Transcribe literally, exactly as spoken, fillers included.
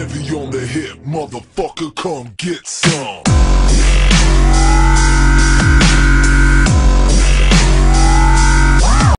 Heavy on the hip, motherfucker, come get some.